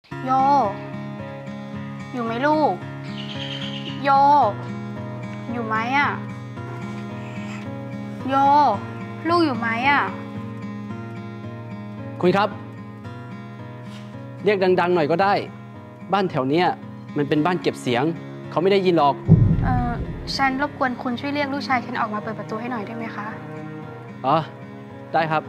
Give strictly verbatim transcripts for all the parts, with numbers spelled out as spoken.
โยอยู่ไหมลูกโยอยู่ไหมอ่ะโยลูกอยู่ไหมอ่ะคุณครับเรียกดังๆหน่อยก็ได้บ้านแถวเนี้ยมันเป็นบ้านเก็บเสียงเขาไม่ได้ยินหรอกเออฉันรบกวนคุณช่วยเรียกลูกชายฉันออกมาเปิดประตูให้หน่อยได้ไหมคะอ๋อได้ครับ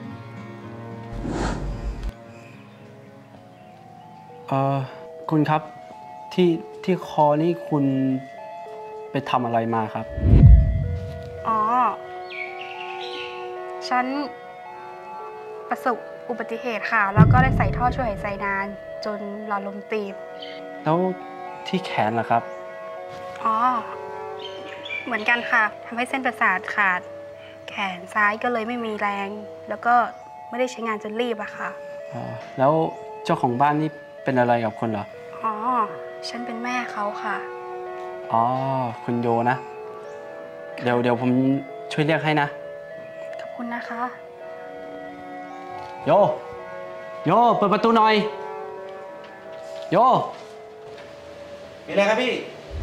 เออคุณครับที่ที่คอนี่คุณไปทำอะไรมาครับอ๋อฉันประสบอุบัติเหตุค่ะแล้วก็ได้ใส่ท่อช่วยหายใจนานจนหลอดลมตีบแล้วที่แขนล่ะครับอ๋อเหมือนกันค่ะทำให้เส้นประสาทขาดแขนซ้ายก็เลยไม่มีแรงแล้วก็ไม่ได้ใช้งานจนรีบอะค่ะอ๋อแล้วเจ้าของบ้านนี่เป็นอะไรกับคุณเหรออ๋อฉันเป็นแม่เขาค่ะอ๋อคุณโยนะเดี๋ยวเดี๋ยวผมช่วยเรียกให้นะขอบคุณนะคะโยโยเปิดประตูหน่อยโยมีอะไรครับพี่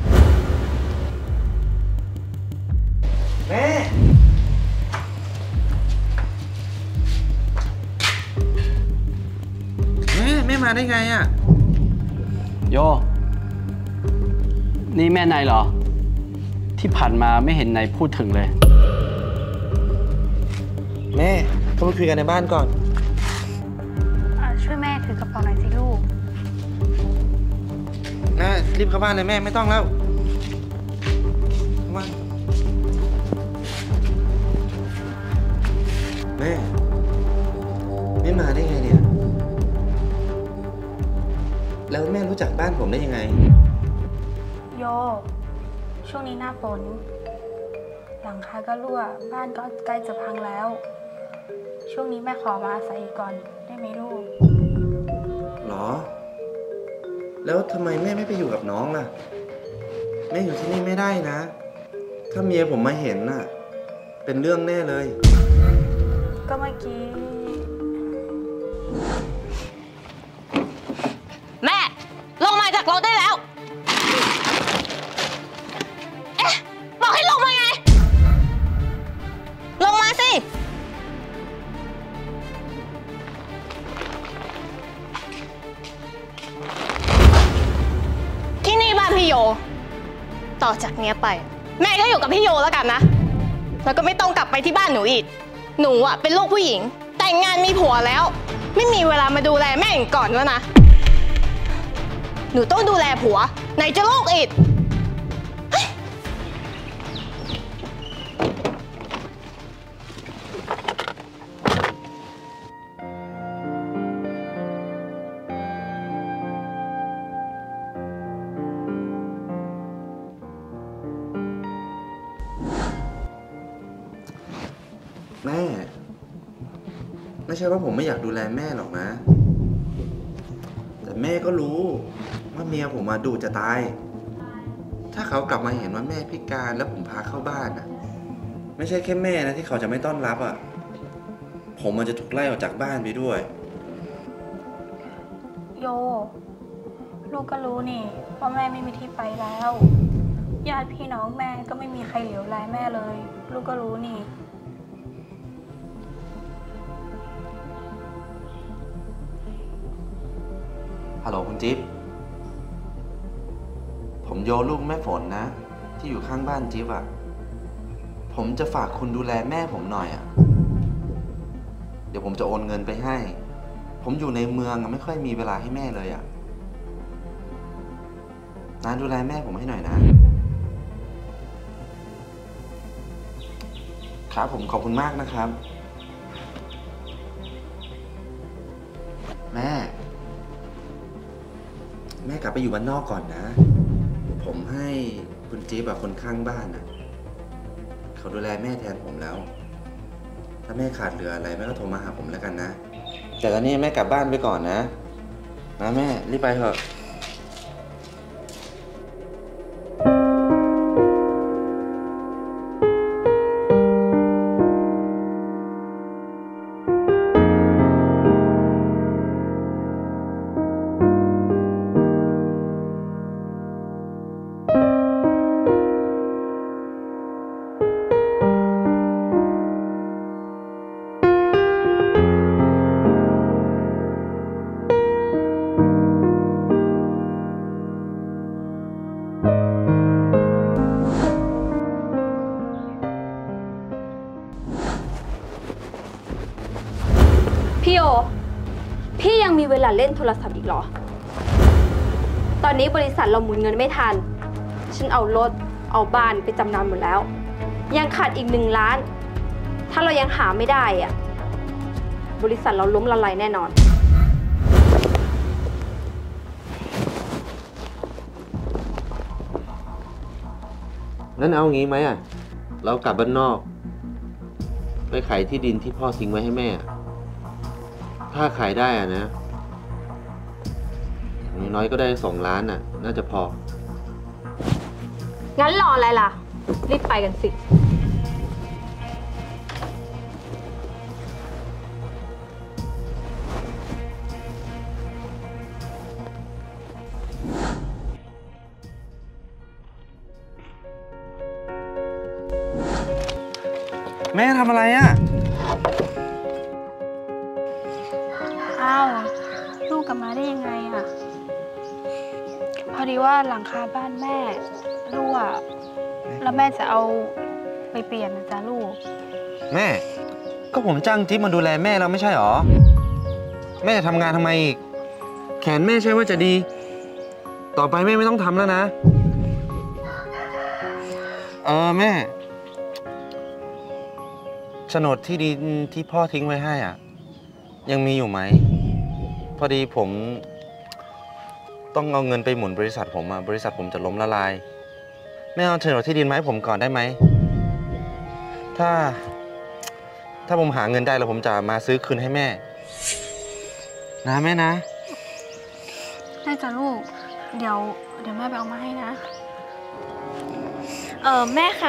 แม่แม่แม่มาได้ไงอ่ะโยนี่แม่นายเหรอที่ผ่านมาไม่เห็นนายพูดถึงเลยแม่ต้องไปคุยกันในบ้านก่อนช่วยแม่ถือกระเป๋าหน่อยสิลูกนะรีบเข้าบ้านเลยแม่ไม่ต้องแล้วเข้าบ้านแม่ไม่มาได้ไงเนี่ยแล้วแม่รู้จักบ้านผมได้ยังไงโยช่วงนี้หน้าฝนหลังคาก็รั่วบ้านก็ใกล้จะพังแล้วช่วงนี้แม่ขอมาอาศัยก่อนได้ไหมลูกหรอแล้วทำไมแม่ไม่ไปอยู่กับน้องล่ะแม่อยู่ที่นี่ไม่ได้นะถ้าเมียผมมาเห็นน่ะเป็นเรื่องแน่เลยก็เมื่อกี้แม่ลงมาจากรถได้แล้วเอ๊ะบอกให้ลงมาไงลงมาสิที่นี่บ้านพี่โยต่อจากเนี้ยไปแม่ก็อยู่กับพี่โยแล้วกันนะแล้วก็ไม่ต้องกลับไปที่บ้านหนูอีกหนูอ่ะเป็นลูกผู้หญิงแต่งงานมีผัวแล้วไม่มีเวลามาดูแลแม่อย่างก่อนแล้วนะหนูต้องดูแลผัวไหนจะลูกอีกแม่ไม่ใช่ว่าผมไม่อยากดูแลแม่หรอกนะแต่แม่ก็รู้ว่าเมียผมมาดุจะตายถ้าเขากลับมาเห็นว่าแม่พิการแล้วผมพาเข้าบ้านอ่ะไม่ใช่แค่แม่นะที่เขาจะไม่ต้อนรับอ่ะผมมันจะถูกไล่ออกจากบ้านไปด้วยโยลูกก็รู้นี่ว่าแม่ไม่มีที่ไปแล้วญาติพี่น้องแม่ก็ไม่มีใครเหลียวแลแม่เลยลูกก็รู้นี่ฮัลโหลคุณจิ๊บผมโยลูกแม่ฝนนะที่อยู่ข้างบ้านจิ๊บอ่ะผมจะฝากคุณดูแลแม่ผมหน่อยอ่ะเดี๋ยวผมจะโอนเงินไปให้ผมอยู่ในเมืองไม่ค่อยมีเวลาให้แม่เลยอ่ะนะดูแลแม่ผมให้หน่อยนะครับผมขอบคุณมากนะครับแม่แม่กลับไปอยู่บ้านนอกก่อนนะผมให้คุณจิ๊บแบบคนข้างบ้านนะเขาดูแลแม่แทนผมแล้วถ้าแม่ขาดเหลืออะไรแม่ก็โทรมาหาผมแล้วกันนะแต่ตอนนี้แม่กลับบ้านไปก่อนนะนะแม่รีบไปเถอะอย่าเล่นโทรศัพท์อีกเหรอ ตอนนี้บริษัทเราหมุนเงินไม่ทัน ฉันเอารถเอาบ้านไปจำนำหมดแล้ว ยังขาดอีกหนึ่งล้าน ถ้าเรายังหาไม่ได้อะบริษัทเราล้มละลายแน่นอนงั้นเอางี้ไหมอ่ะ เรากลับบ้านนอก ไปขายที่ดินที่พ่อทิ้งไว้ให้แม่ ถ้าขายได้อ่ะนะอย่างน้อยก็ได้สองล้านอ่ะ น่าจะพองั้นรออะไรล่ะ รีบไปกันสิแม่ทำอะไรอ่ะอ้าวลูกกลับมาได้ยังไงอะพอดีว่าหลังคาบ้านแม่รั่วแล้วแม่จะเอาไปเปลี่ยนนะจ๊ะลูกแม่ ก็ผมจ้างจิ๊บมาดูแลแม่แล้วไม่ใช่หรอ แม่จะทำงานทำไมอีก แขนแม่ใช่ว่าจะดี ต่อไปแม่ไม่ต้องทำแล้วนะ เออแม่โฉนดที่ดินที่พ่อทิ้งไว้ให้อ่ะ ยังมีอยู่ไหม พอดีผมต้องเอาเงินไปหมุนบริษัทผมอ่ะบริษัทผมจะล้มละลายแม่เอาโฉนดที่ดินมาให้ผมก่อนได้ไหม ถ้า ถ้าผมหาเงินได้แล้วผมจะมาซื้อคืนให้แม่นะแม่นะได้จ้ะลูก เดี๋ยวเดี๋ยวแม่ไปเอามาให้นะเออแม่คะ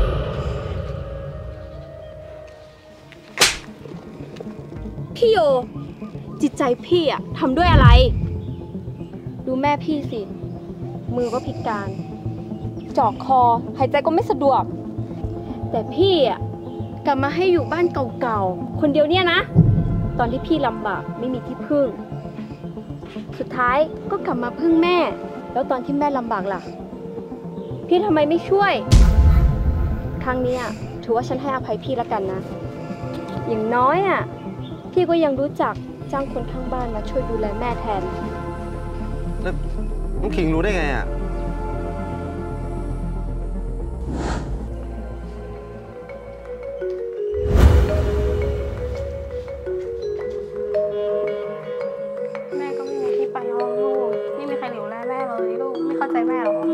พี่โย จิตใจพี่อะทำด้วยอะไร ดูแม่พี่สิ มือก็พิการเจาะคอหายใจก็ไม่สะดวก แต่พี่อะกลับมาให้อยู่บ้านเก่าๆคนเดียวเนี่ยนะ ตอนที่พี่ลำบากไม่มีที่พึ่ง สุดท้ายก็กลับมาพึ่งแม่ แล้วตอนที่แม่ลำบากล่ะ พี่ทำไมไม่ช่วย ครั้งนี้ถือว่าฉันให้อภัยพี่แล้วกันนะ อย่างน้อยอ่ะพี่ก็ยังรู้จักจ้างคนข้างบ้านมาช่วยดูแลแม่แทนแล้วน้องขิงรู้ได้ไงอ่ะแม่ก็ไม่มีที่ไปห้องลูกไม่มีใครดูแลแม่เลยลูกไม่เข้าใจแม่หรอ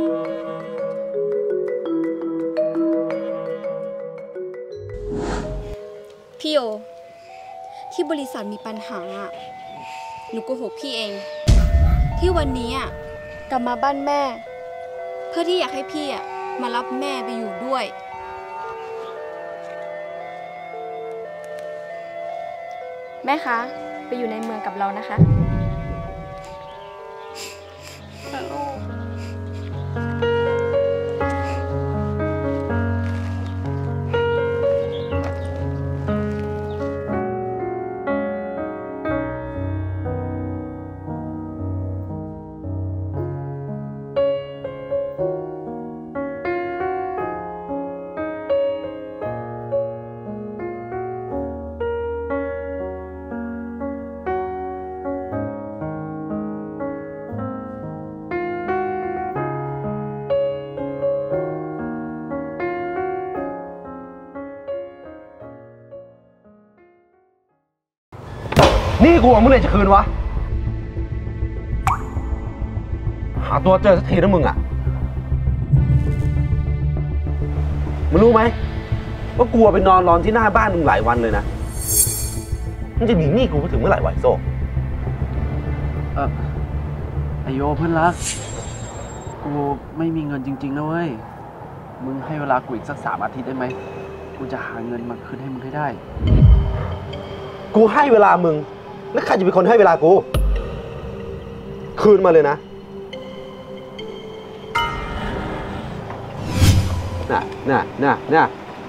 พี่โยที่บริษัทมีปัญหาหนูโกหกพี่เอง ที่วันนี้อ่ะกลับมาบ้านแม่ เพื่อที่อยากให้พี่อ่ะมารับแม่ไปอยู่ด้วย แม่คะไปอยู่ในเมืองกับเรานะคะลูกนี่กูเอาเมื่อไหร่จะคืนวะ หาตัวเจอสักทีนะมึงอ่ะมึงรู้ไหมว่ากลัวไปนอนรอนที่หน้าบ้านมึงหลายวันเลยนะมึงจะหนีหนี้กูไปถึงเมื่อไหร่ไหวโซ่เออไอโยเพื่อนรัก กูไม่มีเงินจริงๆนะเว้ย มึงให้เวลากูอีกสักสามอาทิตย์ได้ไหม กูจะหาเงินมาคืนให้มึงให้ได้กูให้เวลามึงแล้วใครจะเป็นคนให้เวลากู คืนมาเลยนะน่ะน่ะน่ะน่ะ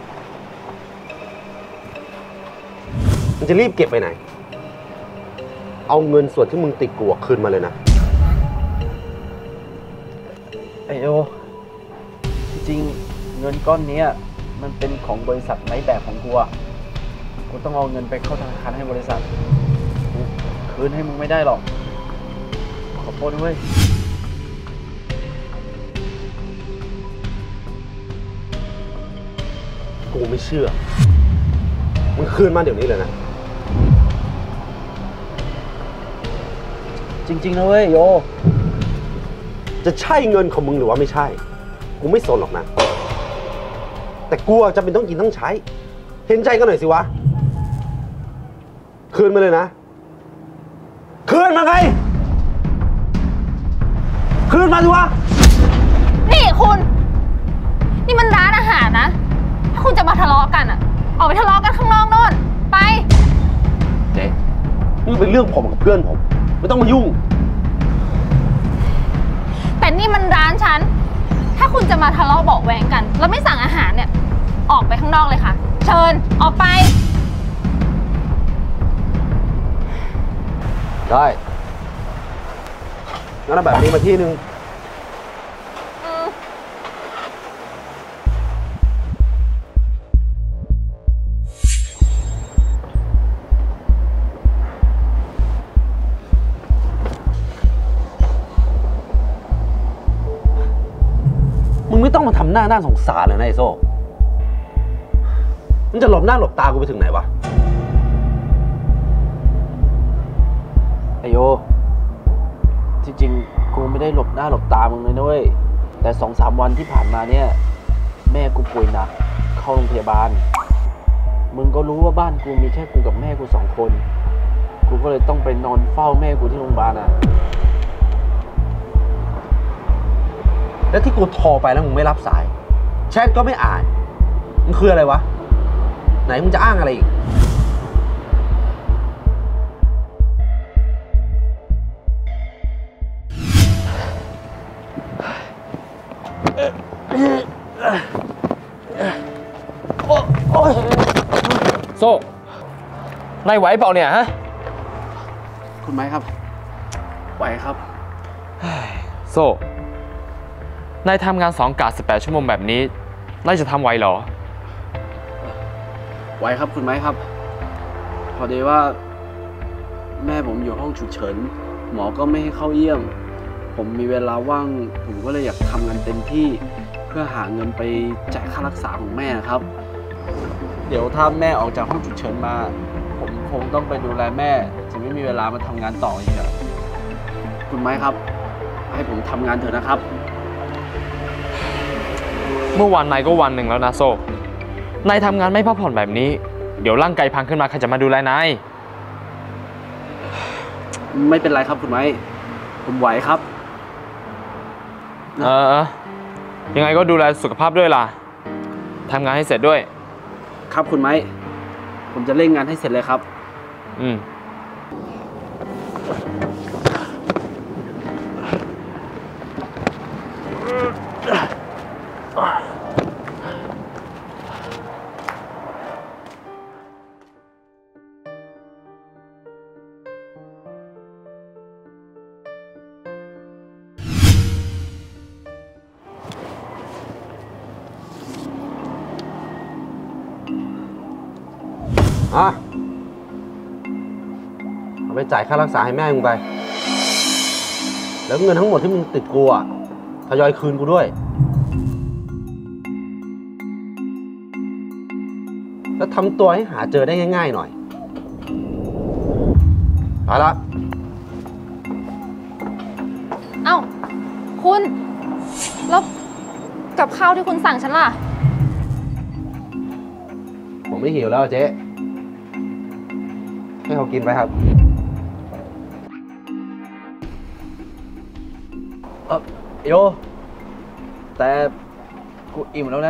มันจะรีบเก็บไปไหน เอาเงินส่วนที่มึงติดกูคืนมาเลยนะไอโอจริงเงินก้อนนี้มันเป็นของบริษัทไม้แบบของกูอะกูต้องเอาเงินไปเข้าธนาคารให้บริษัทกูคืนให้มึงไม่ได้หรอกษด้วยกูไม่เชื่อ มึงคืนมาเดี๋ยวนี้เลยนะจริงๆนะเว้ยโยจะใช่เงินของมึงหรือว่าไม่ใช่ กูไม่สนหรอกนะ แต่กูจะเป็นต้องกินต้องใช้ เห็นใจกันหน่อยสิวะ คืนมาเลยนะ คืนมาไง คืนมาสิวะนี่คุณ นี่มันร้านอาหารนะ ถ้าคุณจะมาทะเลาะกันอะออกไปทะเลาะกันข้างนอกโน่น ไปเจ๊นี่เป็นเรื่องผมกับเพื่อนผม ไม่ต้องมายุ่งแต่นี่มันร้านฉัน ถ้าคุณจะมาทะเลาะเบาะแว้งกัน แล้วไม่สั่งอาหารเนี่ย ออกไปข้างนอกเลยค่ะ เชิญ ออกไปได้งั้นเอาแบบนี้มาที่หนึ่ง มึงไม่ต้องมาทำหน้าหน้าสงสารเลยนะไอโซ่มึงจะหลบหน้าหลบตากูไปถึงไหนวะไอโย จริงๆ กูไม่ได้หลบหน้าหลบตามึงเลยนะเว้ย แต่สองสามวันที่ผ่านมาเนี่ย แม่กูป่วยหนัก เข้าโรงพยาบาล มึงก็รู้ว่าบ้านกูมีแค่กูกับแม่กูสองคน กูก็เลยต้องไปนอนเฝ้าแม่กูที่โรงพยาบาลอ่ะแล้วที่กูโทรไปแล้วมึงไม่รับสาย แชทก็ไม่อ่าน มึงคืออะไรวะ ไหนมึงจะอ้างอะไรอีกโซ่นายไหวเปล่าเนี่ยฮะคุณไม้ครับ ไหวครับโซ่ นายทำงานสองกะสิบแปดชั่วโมงแบบนี้ นายจะทำไหวเหรอไหวครับคุณไม้ครับ พอดีว่า แม่ผมอยู่ห้องฉุกเฉิน หมอก็ไม่ให้เข้าเยี่ยม ผมมีเวลาว่าง ผมก็เลยอยากทำงานเต็มที่ เพื่อหาเงินไปจ่ายค่ารักษาของแม่ครับ เดี๋ยวถ้าแม่ออกจากห้องฉุกเฉินมา ผมคงต้องไปดูแลแม่ จะไม่มีเวลามาทำงานต่ออีกครับคุณไม้ครับ ให้ผมทำงานเถอะนะครับเมื่อวานนายก็วันหนึ่งแล้วนะโซ่ นายทำงานไม่พักผ่อนแบบนี้ เดี๋ยวร่างกายพังขึ้นมาใครจะมาดูแลนายไม่เป็นไรครับคุณไม้ ผมไหวครับเออ ยังไงก็ดูแลสุขภาพด้วยล่ะ ทำงานให้เสร็จด้วยครับคุณไม้ ผมจะเร่งงานให้เสร็จเลยครับอืมอ่ะ เอาไปจ่ายค่ารักษาให้แม่มึงไป แล้วเงินทั้งหมดที่มึงติดกูอ่ะทยอยคืนกูด้วย แล้วทำตัวให้หาเจอได้ง่ายๆหน่อยเอาละเอ้า คุณ แล้วกับข้าวที่คุณสั่งฉันล่ะผมไม่หิวแล้วเจ๊ให้เขากินไปครับเออโย แต่กูอิ่มแล้วนะ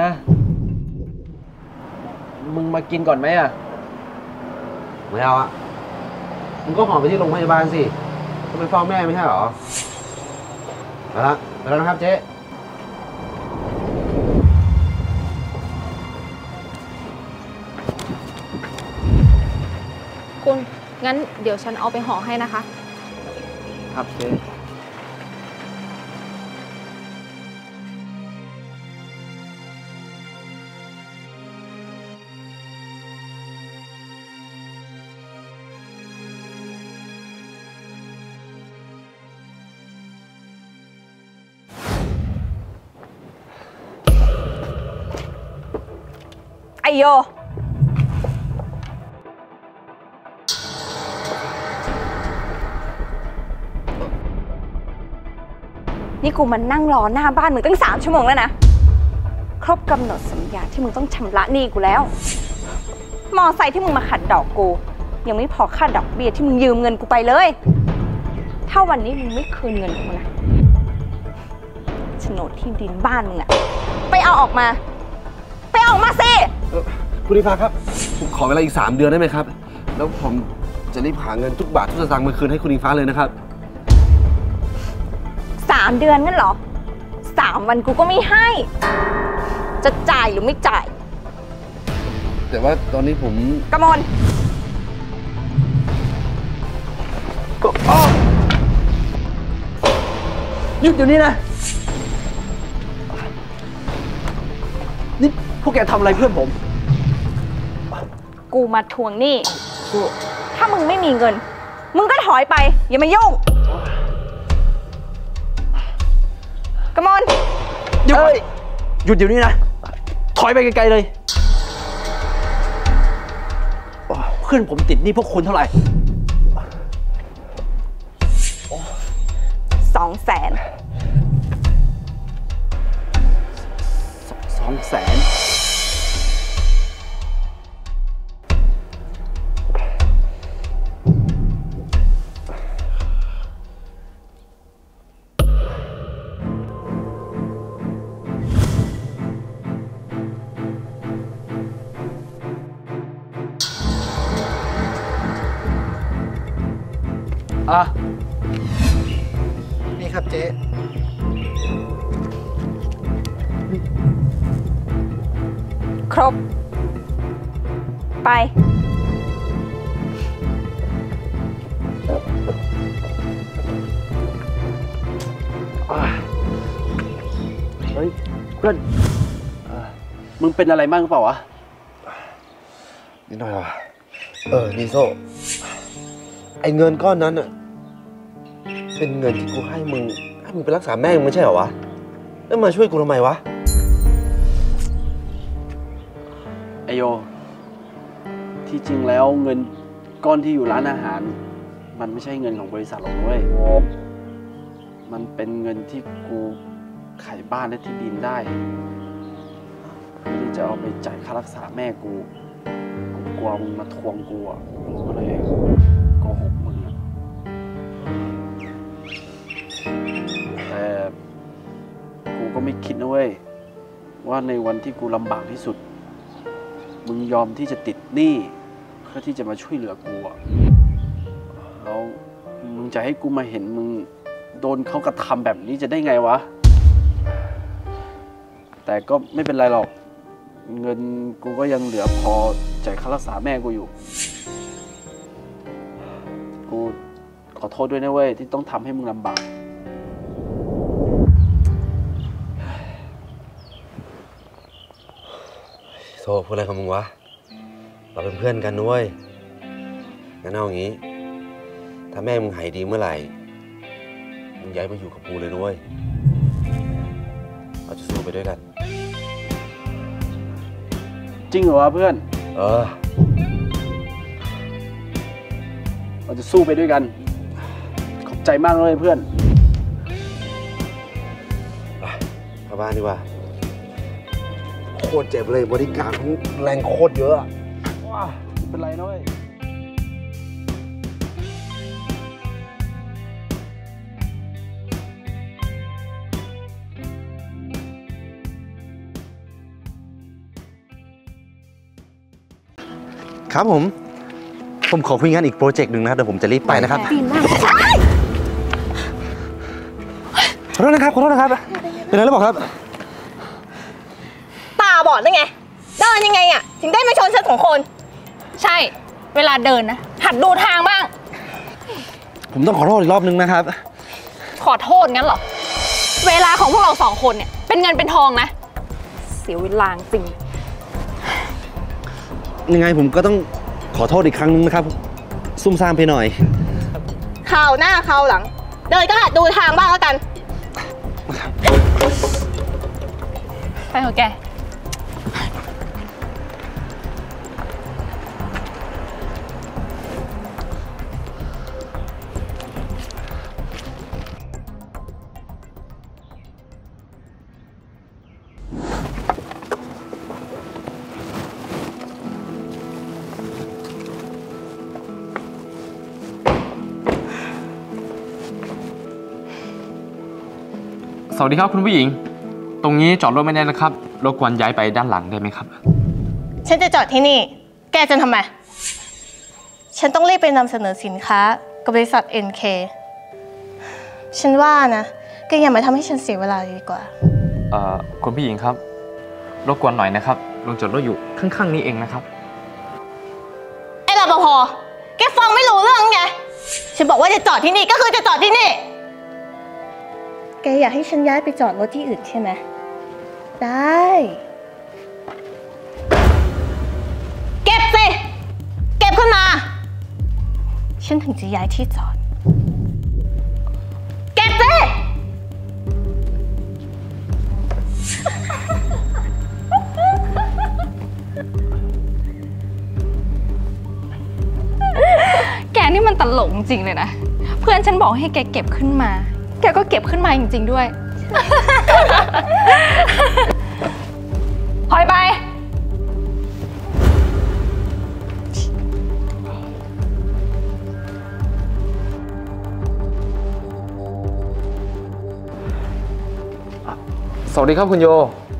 มึงมากินก่อนไหมอ่ะไม่เอาอะมึงก็หอมไปที่โรงพยาบาลสิก็ไปเฝ้าแม่ไม่ใช่เหรอเอาละไปแล้วนะครับเจ๊คุณ งั้นเดี๋ยวฉันเอาไปห่อให้นะคะครับเจ๊โยนี่กูมันนั่งรอหน้าบ้านมึงตั้งสามชั่วโมงแล้วนะครบกำหนดสัญญาที่มึงต้องชำระหนี้กูแล้วมอไซค์ที่มึงมาขัดดอกกูยังไม่พอค่าดอกเบี้ยที่มึงยืมเงินกูไปเลยถ้าวันนี้มึงไม่คืนเงินกูนะโฉนดที่ดินบ้านมึงอะไปเอาออกมาไปเอาออกมาสิคุณนิฟ้าครับผมขอเวลาอีกสามเดือนได้ไหมครับแล้วผมจะรีบหาเงินทุกบาททุกสตางค์มาคืนให้คุณนิฟ้าเลยนะครับสามเดือนงั้นเหรอสามวันกูก็ไม่ให้จะจ่ายหรือไม่จ่ายแต่ว่าตอนนี้ผมกมลหยุดอยู่นี่นะนี่พวกแกทำอะไรเพื่อนผมกูมาทวงหนี้ถ้ามึงไม่มีเงินมึงก็ถอยไปอย่ามายุ่งกมลหยุดหยุดเดี๋ยวนี้นะถอยไปไกลๆเลยเพื่อนผมติดหนี้พวกคุณเท่าไหร่สองแสนสองแสนอ่ะนี่ครับเจ๊ครบไปเฮ้ยเพื่อนมึงเป็นอะไรบ้างเปล่าวะนิดหน่อยวะเออนี่โซ่ไอ้เงินก้อนนั้นอะเป็นเงินที่กูให้มึงให้มึงไปรักษาแม่มึงไม่ใช่เหรอวะแล้วมาช่วยกูทำไมวะไอโยที่จริงแล้วเงินก้อนที่อยู่ร้านอาหารมันไม่ใช่เงินของบริษัทหรอกเว้ยมันเป็นเงินที่กูขายบ้านและที่ดินได้เพื่อที่จะเอาไปจ่ายค่ารักษาแม่กูกูกลัวมึงมาทวงกูอ่ะกูก็เลยโกหกมึงแต่กูก็ไม่คิดนะเว้ยว่าในวันที่กูลำบากที่สุดมึงยอมที่จะติดหนี้เพื่อที่จะมาช่วยเหลือกูอ่ะแล้วมึงจะให้กูมาเห็นมึงโดนเขากระทำแบบนี้จะได้ไงวะแต่ก็ไม่เป็นไรหรอกเงินกูก็ยังเหลือพอจ่ายค่ารักษาแม่กูอยู่กูขอโทษด้วยนะเว้ยที่ต้องทำให้มึงลำบากโซ่พูดอะไรกับมึงวะเราเป็นเพื่อนกันด้วยงั้นเอาอย่างนี้ถ้าแม่มึงหายดีเมื่อไหร่มึงย้ายมาอยู่กับกูเลยด้วยเราจะสู้ไปด้วยกันจริงเหรอวะเพื่อนเออเราจะสู้ไปด้วยกันขอบใจมากเลยเพื่อนไปเข้าบ้านดีกว่าโคตรเจ็บเลยบริการแรงโคตรเยอะว้าเป็นไรนะเว้ยครับผมผมขอคุยงานอีกโปรเจกต์หนึ่งนะครับเดี๋ยวผมจะรีบไปนะครับดีมากขอโทษนะครับขอโทษนะครับเป็นอะไรหรือเปล่าครับตาบอดหรือไงเดินยังไงอ่ะถึงได้ไม่ชนฉันสองคนใช่เวลาเดินนะหัดดูทางบ้างผมต้องขอโทษอีกรอบนึงนะครับขอโทษงั้นเหรอเวลาของพวกเราสองคนเนี่ยเป็นเงินเป็นทองนะเสียเวลาจริงยังไงผมก็ต้องขอโทษอีกครั้งนึงนะครับซุ่มซ่ามไปหน่อยคราวหน้าคราวหลังเดินก็หัดดูทางบ้างแล้วกันไปเถอะแกวัสดีครับคุณผู้หญิง ตรงนี้จอดรถไม่ได้นะครับ รบกวนย้ายไปด้านหลังได้ไหมครับฉันจะจอดที่นี่ แกจะทำไม ฉันต้องรีบไปนำเสนอสินค้ากับบริษัท เอ็น เค ฉันว่านะ แกอย่ามาทำให้ฉันเสียเวลาดีกว่าเอ่อคุณผู้หญิงครับ รบกวนหน่อยนะครับโรงจอดรถอยู่ข้างๆนี้เองนะครับไอ้รปภ แกฟังไม่รู้เรื่องไง ฉันบอกว่าจะจอดที่นี่ก็คือจะจอดที่นี่ แกอยากให้ฉันย้ายไปจอดรถที่อื่นใช่ไหม ได้ เก็บสิ เก็บขึ้นมา ฉันถึงจะย้ายที่จอด เก็บสิแกนี่มันตลกจริงเลยนะ เพื่อนฉันบอกให้แกเก็บขึ้นมา แกก็เก็บขึ้นมาจริงๆด้วย พลอยไปสวัสดีครับคุณโย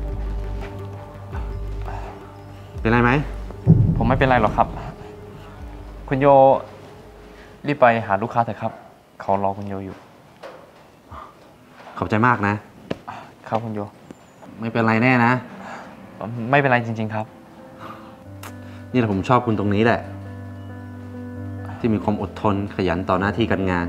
เป็นไรไหมผมไม่เป็นไรหรอกครับ คุณโยรีบไปหาลูกค้าเถอะครับ เขารอคุณโยอยู่ขอบใจมากนะครับคุณโยไม่เป็นไรแน่นะไม่เป็นไรจริงๆครับนี่แหละผมชอบคุณตรงนี้แหละ ที่มีความอดทนขยันต่อหน้าที่การงาน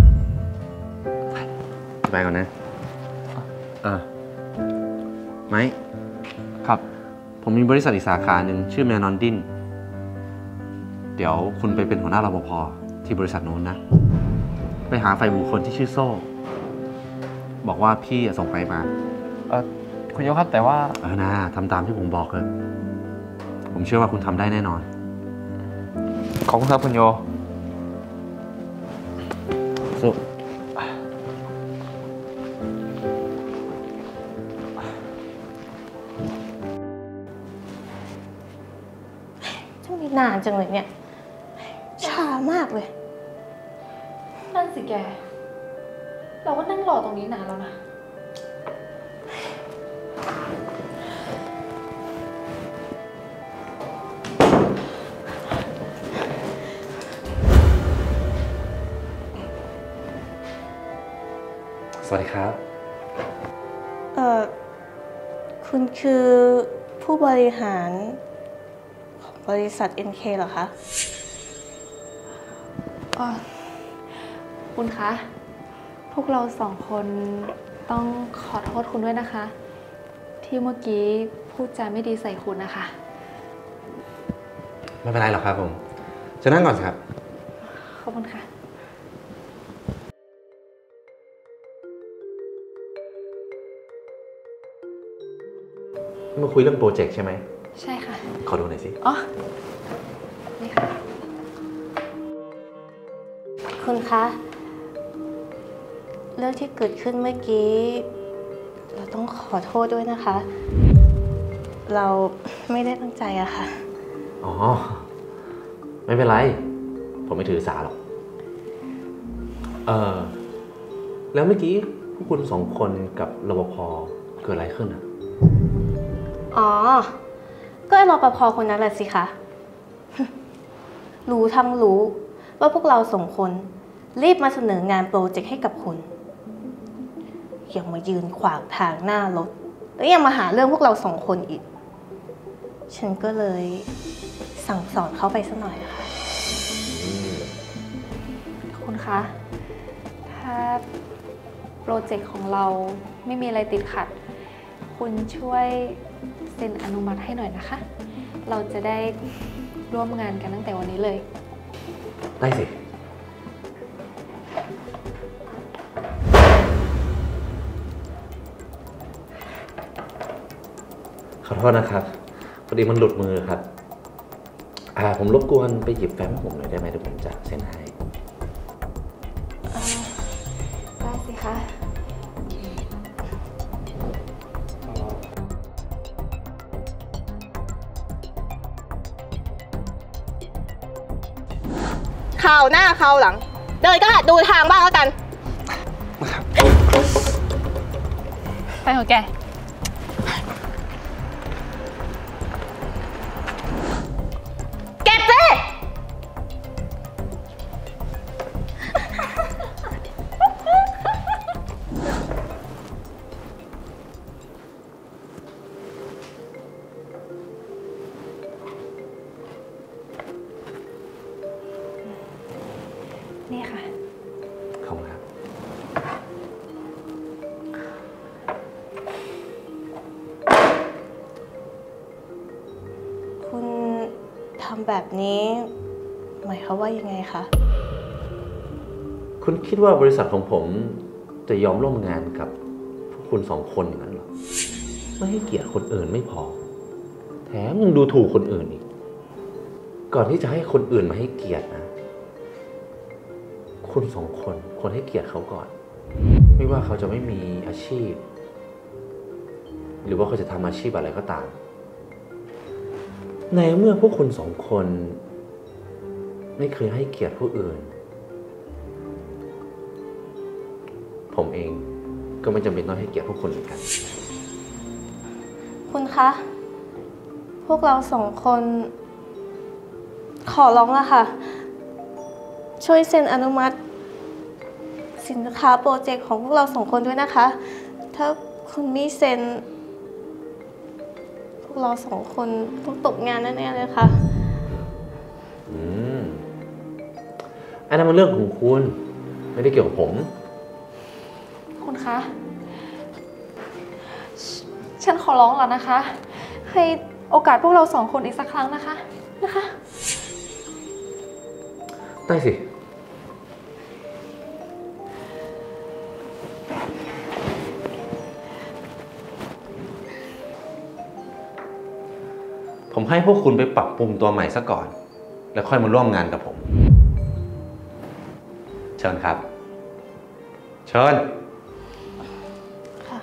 ไปก่อนนะ เออไหมครับผมมีบริษัทอีกสาขาหนึ่งชื่อแมนอนดิน เดี๋ยวคุณไปเป็นหัวหน้ารปภที่บริษัทโน้นนะ ไปหาฝ่ายบุคคลที่ชื่อโซ่ บอกว่าพี่ส่งไปมาเออคุณโยครับแต่ว่าเออนะทำตามที่ผมบอกเลย ผมเชื่อว่าคุณทำได้แน่นอนขอบคุณครับคุณโยสู้จะมีนานจังเลยเนี่ย ช้ามากเลยนั่นสิแก เราก็นั่งรอตรงนี้นานแล้วนะสวัสดีครับเอ่อ คุณคือผู้บริหารของบริษัท เอ็น เค เหรอคะอ๋อ คุณคะ พวกเราสองคนต้องขอโทษคุณด้วยนะคะ ที่เมื่อกี้พูดจาไม่ดีใส่คุณนะคะไม่เป็นไรหรอกครับผมจะนั่งก่อนครับขอบคุณค่ะมาคุยเรื่องโปรเจกต์ใช่ไหมใช่ค่ะขอดูหน่อยสิอ๋อ นี่ค่ะคุณคะ เรื่องที่เกิดขึ้นเมื่อกี้ เราต้องขอโทษด้วยนะคะ เราไม่ได้ตั้งใจอะค่ะอ๋อ ไม่เป็นไร ผมไม่ถือสาหรอก เออแล้วเมื่อกี้พวกคุณสองคนกับรปภเกิดอะไรขึ้นอ่ะอ๋อ ก็ไอ้รปภคนนั้นแหละสิคะ รู้ทั้งรู้ว่าพวกเราสองคนรีบมาเสนองานโปรเจกต์ให้กับคุณ ยังมายืนขวางทางหน้ารถ แล้วยังมาหาเรื่องพวกเราสองคนอีก ฉันก็เลยสั่งสอนเขาไปสักหน่อยค่ะคุณคะ ถ้าโปรเจกต์ของเราไม่มีอะไรติดขัด คุณช่วยเซ็นอนุมัติให้หน่อยนะคะ เราจะได้ร่วมงานกันตั้งแต่วันนี้เลยได้สิ ขอโทษนะครับ พอดีมันหลุดมือครับ อ่า ผมรบกวนไปหยิบแฟ้มให้ผมหน่อยได้ไหมเดี๋ยวผมจะเซ็นให้ได้สิคะคราวหน้าคราวหลัง เดินก็หัดดูทางบ้างแล้วกันไปเถอะแกเก็บสินี่ค่ะขอบคุณครับคุณทำแบบนี้ หมายความว่ายังไงคะคุณคิดว่าบริษัทของผมจะยอมร่วมงานกับพวกคุณสองคนอย่างนั้นหรอ ไม่ให้เกียรติคนอื่นไม่พอ แถมยังดูถูกคนอื่นอีก ก่อนที่จะให้คนอื่นมาให้เกียรตินะ คุณสองคนควรให้เกียรติเขาก่อน ไม่ว่าเขาจะไม่มีอาชีพ หรือว่าเขาจะทำอาชีพอะไรก็ตาม ในเมื่อพวกคุณสองคนไม่เคยให้เกียรติผู้อื่น ผมเองก็ไม่จำเป็นต้องให้เกียรติพวกคุณเหมือนกันคุณคะ พวกเราสองคน ขอร้องละค่ะ ช่วยเซ็นอนุมัติ สินค้าโปรเจกต์ของพวกเราสองคนด้วยนะคะ ถ้าคุณไม่เซ็น พวกเราสองคนต้องตกงานแน่ๆเลยค่ะอืมอันนั้นมันเรื่องของคุณ ไม่ได้เกี่ยวกับผมคุณคะ ฉันขอร้องแล้วนะคะ ให้โอกาสพวกเราสองคนอีกสักครั้งนะคะ นะคะได้สิ ผมให้พวกคุณไปปรับปรุงตัวใหม่ซะก่อน แล้วค่อยมาร่วมงานกับผม เชิญครับ เชิญค่ะ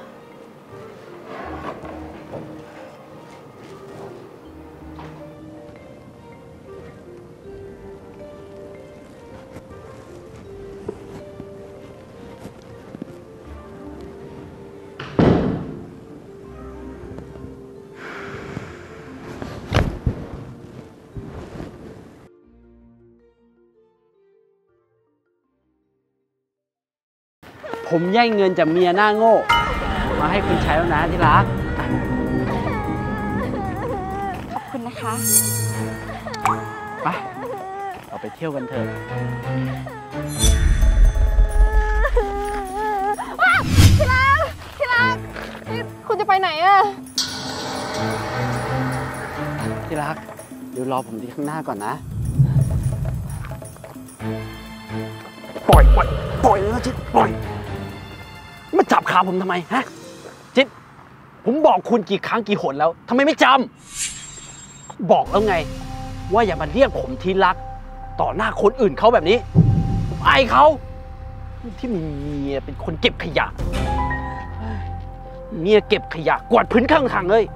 ผมแย่งเงินจากเมียหน้าโง่ มาให้คุณใช้แล้วนะที่รักขอบคุณนะคะไป เราไปเที่ยวกันเถอะที่รัก ที่รักนี่คุณจะไปไหนอะที่รัก เดี๋ยวรอผมที่ข้างหน้าก่อนนะ ปล่อย ปล่อย ปล่อยนะจิ๊ดปล่อย มาจับขาผมทำไมฮะ จิ๊ดผมบอกคุณกี่ครั้งกี่หนแล้วทำไมไม่จำ บอกแล้วไง ว่าอย่ามาเรียกผมที่รัก ต่อหน้าคนอื่นเขาแบบนี้ผมอายเขาที่มีเมียเป็นคนเก็บขยะ เมียเก็บขยะกวาดพื้นข้างทางเลย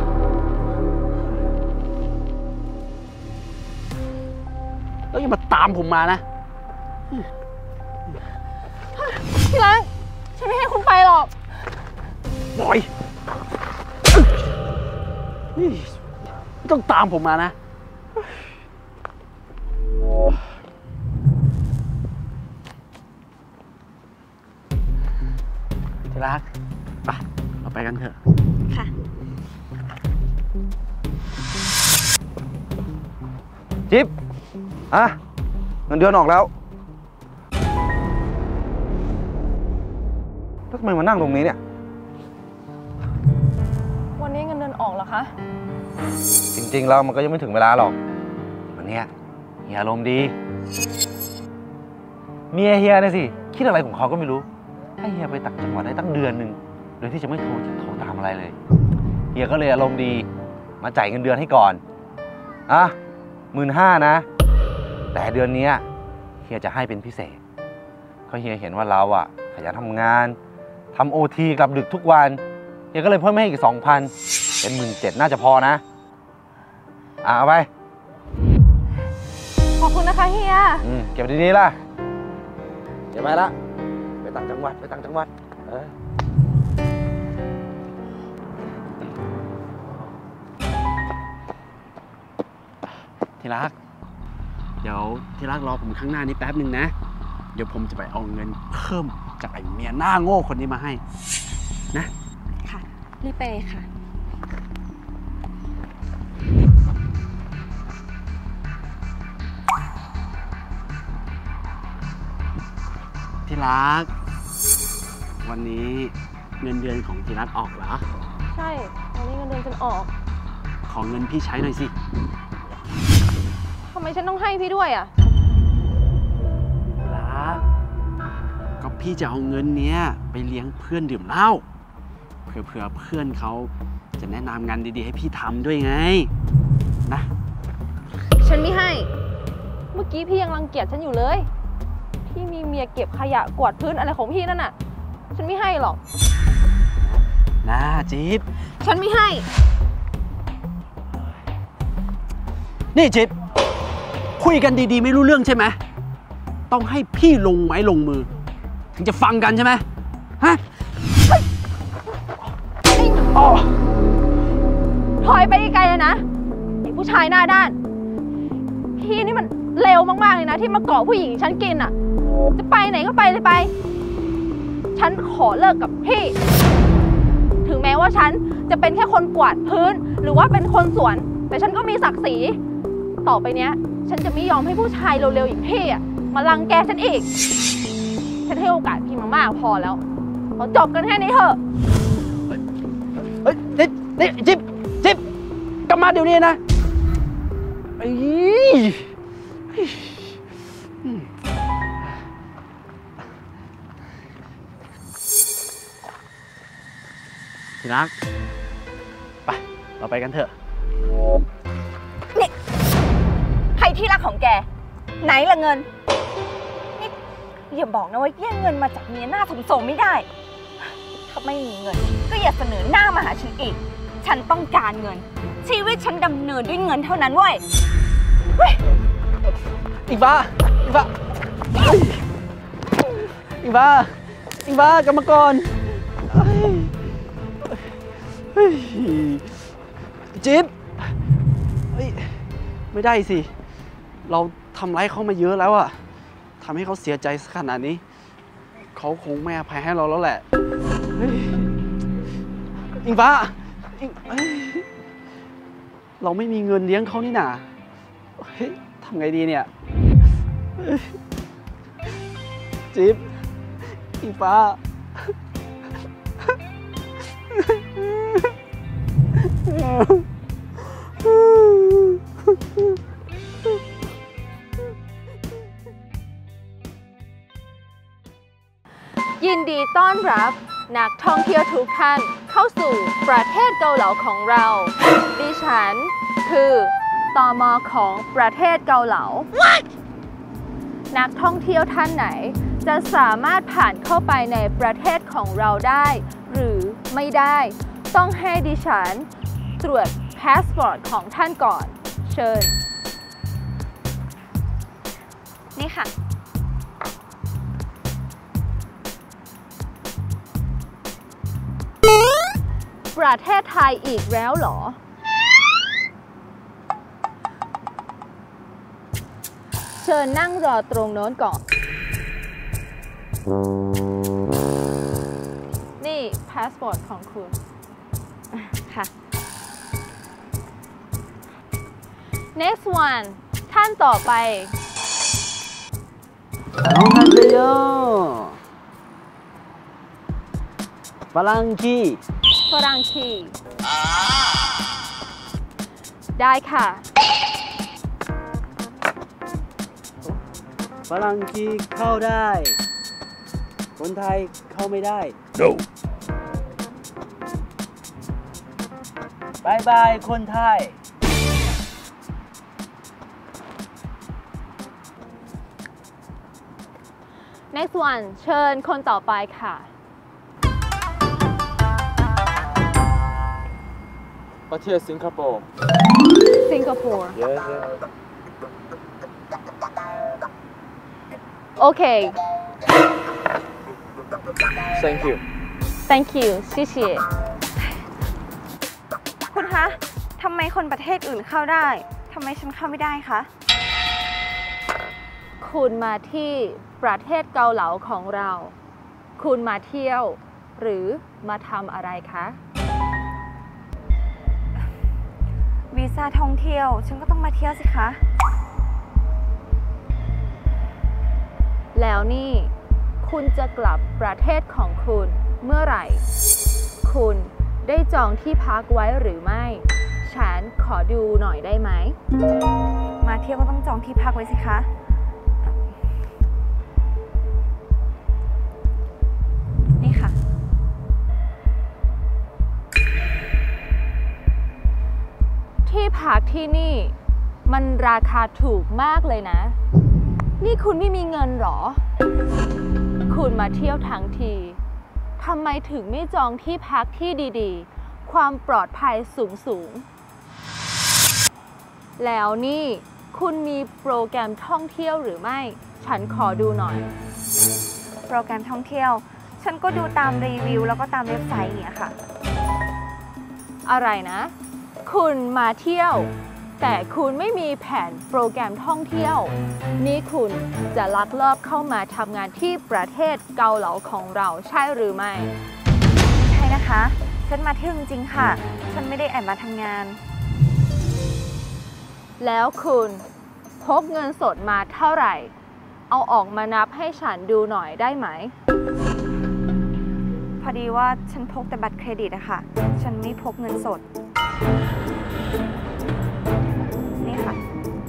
แล้วอย่ามาตามผมมานะที่รัก ฉันไม่ให้คุณไปหรอกปล่อยไม่ต้องตามผมมานะ ที่รัก ไป เราไปกันเถอะค่ะจิ๊บอ่ะเงินเดือนออกแล้ว แล้วทำไมมานั่งตรงนี้เนี่ยวันนี้เงินเดือนออกเหรอคะจริงๆแล้วมันก็ยังไม่ถึงเวลาหรอก วันเนี้ยเฮียอารมณ์ดี เมียเฮียนะสิ คิดอะไรของเขาก็ไม่รู้ ให้เฮียไปต่างจังหวัดได้ตั้งเดือนหนึ่งโดยที่จะไม่โทรจะโทรตามอะไรเลย เฮียก็เลยอารมณ์ดี มาจ่ายเงินเดือนให้ก่อน อ่ะหมื่นห้านะ แต่เดือนนี้เฮียจะให้เป็นพิเศษเพราะเฮียเห็นว่าเราอะขยันทำงานทำโอทีกลับดึกทุกวันเฮียก็เลยเพิ่มให้อีกสองพันเป็นหมื่นเจ็ดน่าจะพอนะ อ่ะเอาไปขอบคุณนะคะเฮียอืมเก็บดีๆล่ะ เดี๋ยวไปละ ไปต่างจังหวัด ไปต่างจังหวัด เออที่รัก เดี๋ยวที่รักรอผมข้างหน้านี้แป๊บหนึ่งนะ เดี๋ยวผมจะไปเอาเงินเพิ่มจากไอ้เมียหน้าโง่คนนี้มาให้นะค่ะ รีบไปค่ะที่รัก วันนี้เงินเดือนของที่รักออกเหรอใช่วันนี้เงินเดือนฉันออกขอเงินพี่ใช้หน่อยสิทำไมฉันต้องให้พี่ด้วยอ่ะรัก ก็พี่จะเอาเงินเนี้ยไปเลี้ยงเพื่อนดื่มเหล้าเผื่อเผื่อเพื่อนเขาจะแนะนำงานดีๆให้พี่ทำด้วยไง นะฉันไม่ให้ เมื่อกี้พี่ยังรังเกียจฉันอยู่เลย พี่มีเมียเก็บขยะกวาดพื้นอะไรของพี่นั่นน่ะ ฉันไม่ให้หรอกนะจิ๊บฉันไม่ให้นี่จิ๊บ คุยกันดีๆไม่รู้เรื่องใช่ไหม ต้องให้พี่ลงไม้ลงมือ ถึงจะฟังกันใช่ไหมฮะอ๋อถอยไปไกลเลยนะไอ้ผู้ชายหน้าด้าน พี่นี่มันเลวมากๆเลยนะที่มาเกาะผู้หญิงฉันกินอ่ะ จะไปไหนก็ไปเลยไป ฉันขอเลิกกับพี่ ถึงแม้ว่าฉันจะเป็นแค่คนกวาดพื้น หรือว่าเป็นคนสวน แต่ฉันก็มีศักดิ์ศรี ต่อไปเนี้ย ฉันจะไม่ยอมให้ผู้ชายเร็วๆอย่างพี่อ่ะมารังแกฉันอีก ฉันให้โอกาสพี่มามากพอแล้วขอจบกันแค่นี้เถอะเฮ้ยนี่นี่จิ๊บจิ๊บกลับมาเดี๋ยวนี้นะไอ้ที่รัก ไป เราไปกันเถอะนี่ใครที่รักของแก ไหนล่ะเงิน นี่อย่าบอกนะว่าแย่งเงินมาจากเมียหน้าสมๆไม่ได้ ถ้าไม่มีเงิน ก็อย่าเสนอหน้ามาหาฉันอีก ฉันต้องการเงิน ชีวิตฉันดำเนินด้วยเงินเท่านั้นเว้ยอีกบ้าอีกบ้าอีกบ้าอีกบ้ากลับมาก่อนจิ๊บไม่ได้สิ เราทำร้ายเขามาเยอะแล้วอะทำให้เขาเสียใจขนาดนี้ เขาคงไม่อภัยให้เราแล้วแหละอิงฟ้าเราไม่มีเงินเลี้ยงเขานี่นาทำไงดีเนี่ยจิ๊บอิงฟ้ายินดีต้อนรับนักท่องเที่ยวทุกท่านเข้าสู่ประเทศเกาหลีของเรา ดิฉันคือตม.ของประเทศเกาหลี นักท่องเที่ยวท่านไหนจะสามารถผ่านเข้าไปในประเทศของเราได้หรือไม่ได้ต้องให้ดิฉันตรวจพาสปอร์ตของท่านก่อนเชิญนี่ค่ะประเทศไทยอีกแล้วเหรอเชิญนั่งรอตรงโน้นก่อนนี่พาสปอร์ตของคุณค่ะ next one ท่านต่อไปน้องฮันเซโยฝรั่งคีฝรั่งคีได้ค่ะฝรั่งคีเข้าได้คนไทยเข้าไม่ได้ no บายบายคนไทย next one เชิญคนต่อไปค่ะประเทศสิงคโปร์สิงคโปร์ yes yes โอเค thank you thank you ชิชิคุณคะทำไมคนประเทศอื่นเข้าได้ททำไมฉันเข้าไม่ได้คะคุณมาที่ประเทศเกาเหลาของเรา คุณมาเที่ยวหรือมาทำอะไรคะวีซ่าท่องเที่ยว ฉันก็ต้องมาเที่ยวสิคะแล้วนี่คุณจะกลับประเทศของคุณเมื่อไหร่ คุณได้จองที่พักไว้หรือไม่ ฉันขอดูหน่อยได้ไหมมาเที่ยวก็ต้องจองที่พักไว้สิคะ นี่ค่ะที่พักที่นี่มันราคาถูกมากเลยนะ นี่คุณไม่มีเงินหรอ คุณมาเที่ยวทั้งทีทำไมถึงไม่จองที่พักที่ดีๆ ความปลอดภัยสูงสูงแล้วนี่คุณมีโปรแกรมท่องเที่ยวหรือไม่ ฉันขอดูหน่อยโปรแกรมท่องเที่ยว ฉันก็ดูตามรีวิวแล้วก็ตามเว็บไซต์อย่างเงี้ยค่ะอะไรนะ คุณมาเที่ยว แต่คุณไม่มีแผนโปรแกรมท่องเที่ยว นี่คุณจะลักลอบเข้ามาทำงานที่ประเทศเกาเหลาของเราใช่หรือไม่ใช่นะคะ ฉันมาเที่ยวจริงๆค่ะ ฉันไม่ได้แอบมาทำงานแล้วคุณพกเงินสดมาเท่าไหร่ เอาออกมานับให้ฉันดูหน่อยได้ไหมพอดีว่าฉันพกแต่บัตรเครดิตอะค่ะ ฉันไม่พกเงินสด นี่ค่ะ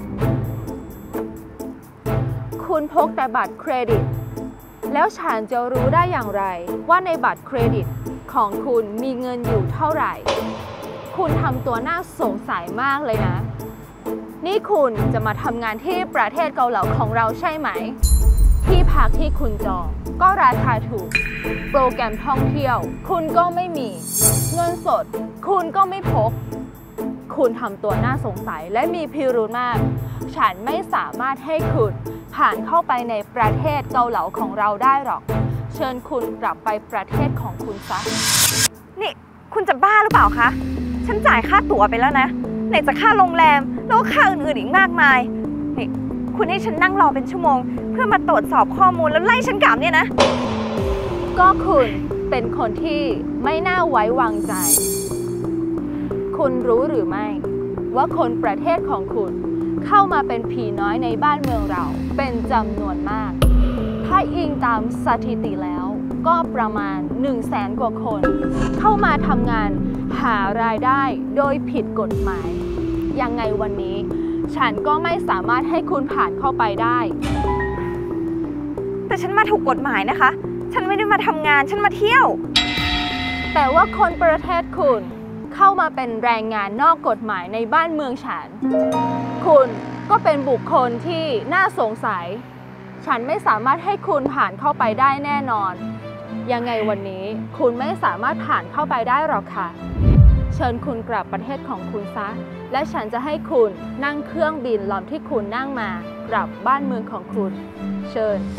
คุณพกแต่บัตรเครดิต แล้วฉันจะรู้ได้อย่างไรว่าในบัตรเครดิตของคุณมีเงินอยู่เท่าไหร่ คุณทำตัวน่าสงสัยมากเลยนะ นี่คุณจะมาทำงานที่ประเทศเกาเหลาของเราใช่ไหม ที่พักที่คุณจองก็ราคาถูก โปรแกรมท่องเที่ยวคุณก็ไม่มี เงินสดคุณก็ไม่พก คุณทำตัวน่าสงสัยและมีพิรุธมาก ฉันไม่สามารถให้คุณผ่านเข้าไปในประเทศเกาเหลาของเราได้หรอก เชิญคุณกลับไปประเทศของคุณซะนี่คุณจะบ้าหรือเปล่าคะ ฉันจ่ายค่าตั๋วไปแล้วนะ ไหนจะค่าโรงแรมแล้วก็ค่าอื่นๆอีกมากมาย นี่คุณให้ฉันนั่งรอเป็นชั่วโมง เพื่อมาตรวจสอบข้อมูลแล้วไล่ฉันกลับเนี่ยนะก็คุณเป็นคนที่ไม่น่าไว้วางใจ คุณรู้หรือไม่ว่าคนประเทศของคุณเข้ามาเป็นผีน้อยในบ้านเมืองเราเป็นจำนวนมาก ถ้าอิงตามสถิติแล้วก็ประมาณหนึ่งแสนกว่าคน เข้ามาทำงานหารายได้โดยผิดกฎหมาย ยังไงวันนี้ฉันก็ไม่สามารถให้คุณผ่านเข้าไปได้แต่ฉันมาถูกกฎหมายนะคะ ฉันไม่ได้มาทำงาน ฉันมาเที่ยวแต่ว่าคนประเทศคุณเข้ามาเป็นแรงงานนอกกฎหมายในบ้านเมืองฉัน คุณก็เป็นบุคคลที่น่าสงสัย ฉันไม่สามารถให้คุณผ่านเข้าไปได้แน่นอน ยังไงวันนี้คุณไม่สามารถผ่านเข้าไปได้หรอกค่ะ เชิญคุณกลับประเทศของคุณซะ และฉันจะให้คุณนั่งเครื่องบินลำที่คุณนั่งมากลับบ้านเมืองของคุณ เชิญ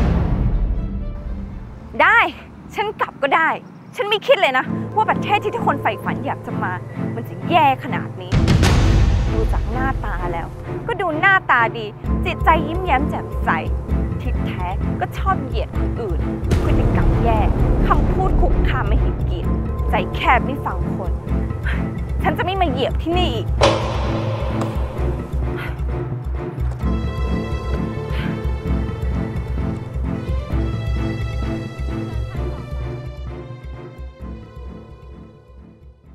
ได้ ฉันกลับก็ได้ ฉันไม่คิดเลยนะว่าประเทศที่ทุกคนใฝ่ฝันอยากจะมา มันจะแย่ขนาดนี้ ดูจากหน้าตาแล้ว ก็ดูหน้าตาดี จิตใจยิ้มแย้มแจ่มใสที่แท้ก็ชอบเหยียดคนอื่น พฤติกรรมแย่คำพูดคุกคามไม่เห็นเกียรติใจแคบไม่ฟังคน ฉันจะไม่มาเหยียบที่นี่อีก